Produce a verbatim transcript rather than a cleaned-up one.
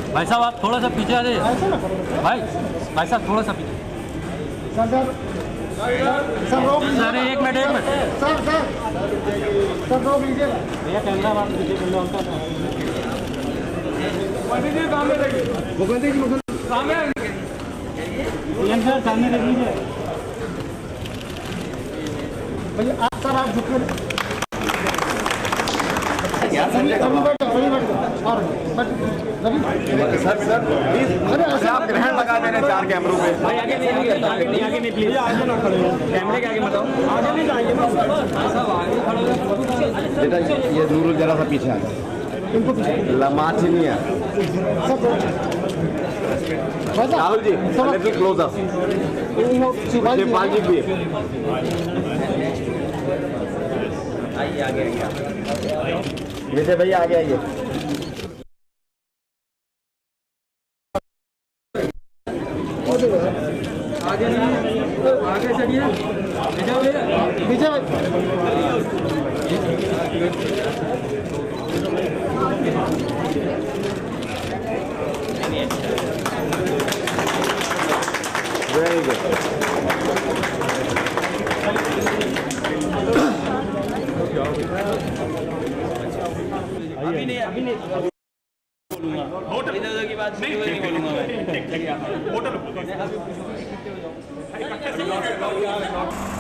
भाई साहब आप थोड़ा सा पीछे आ जाइए। भाई भाई साहब थोड़ा सा पीछे। सर सर रोक लीजिए। सर एक मिनट एक मिनट सर सर सर रोक लीजिए भैया कैमरा बात कीजिए। सामने देखिए मुकुंद जी मुकुंद सामने सर सामने देख लीजिए भैया। आप सर आप झुक कर सर सर प्लीज आप ग्रहण लगा दे रहे चार कैमरों पे। भाई आगे नहीं आगे आगे नहीं आगे नहीं प्लीज आगे ना खड़े हो। कैमरे के आगे बताओ आगे नहीं जाएंगे सब आगे खड़े हो। बेटा ये नूरुल जरा सा पीछे आ जाए। लमाची नहीं है Rahul ji little close up. Shivpal ji भी आइए आगे आइए विजय भैया आगे आइए। आगे आगे चलिए विजय वेरी गुड। अभी नहीं अभी नहीं बोलूंगा होटल इधर की बात नहीं बोलूंगा मैं होटल